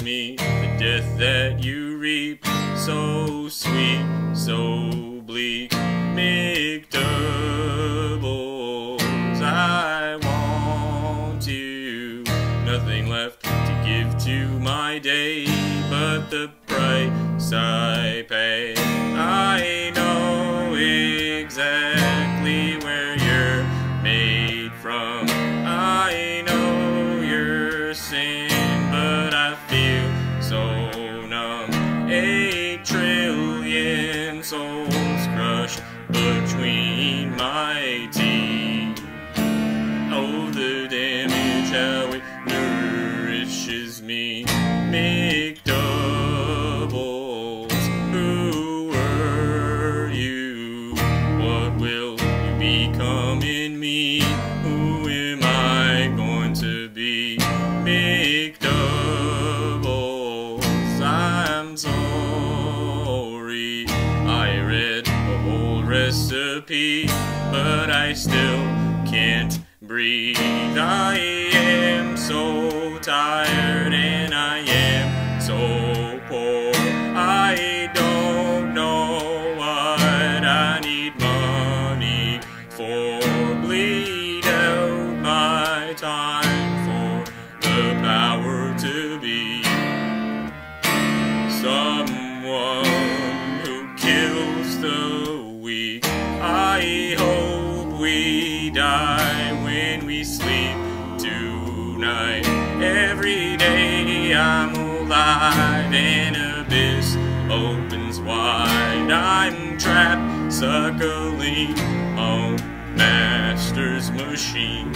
me the death that you reap. So sweet, so bleak. McDoubles, I want you. Nothing left to give to my day but the price I pay. I know exactly where you're made from. I know your sin, but I feel so numb. 8 trillion souls crushed between my teeth. Oh, the damage, how it nourishes me. McDoubles, who were you? What will you become in me? Who am I going to be? McDoubles, I'm sorry. I read a whole recipe, but I still can't breathe. I am so tired and I am so poor. I don't know what I need money for. Bleed out my time for the power to be someone who kills the weak. I hope we die when we sleep tonight. Every day I'm alive, an abyss opens wide. I'm trapped, suckling on master's machines.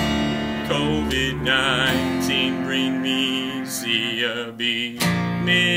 COVID-19 bring me CB.